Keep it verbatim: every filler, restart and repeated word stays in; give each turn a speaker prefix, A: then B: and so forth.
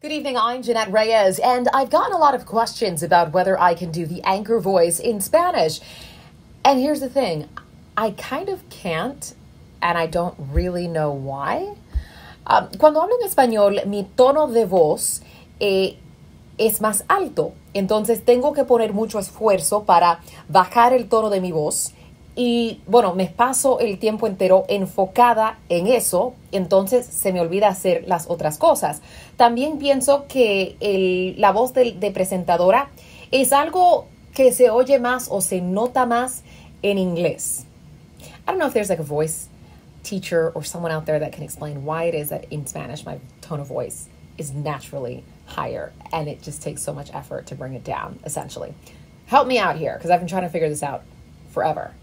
A: Good evening, I'm Jeanette Reyes, and I've gotten a lot of questions about whether I can do the anchor voice in Spanish. And here's the thing, I kind of can't, and I don't really know why. Um, cuando hablo en español, mi tono de voz eh, es más alto, entonces tengo que poner mucho esfuerzo para bajar el tono de mi voz. Y bueno, me paso el tiempo entero enfocada en eso, entonces se me olvida hacer las otras cosas. También pienso que el, la voz de, de presentadora es algo que se oye más o se nota más en inglés. I don't know if there's like a voice teacher or someone out there that can explain why it is that in Spanish my tone of voice is naturally higher and it just takes so much effort to bring it down, essentially. Help me out here, because I've been trying to figure this out forever.